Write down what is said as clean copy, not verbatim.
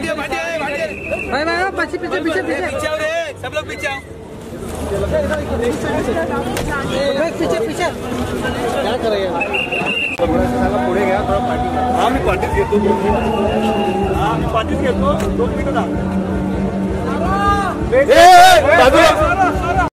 भाई पीछे पीछे पीछे पीछे सब लोग पीछे आओ। पीछे पीछे क्या करेंगे पुढे गया थोड़ा पार्टी। हाँ मी पार्टीच घेतो। हाँ मी पार्टीच घेतो 2 मिनिटं.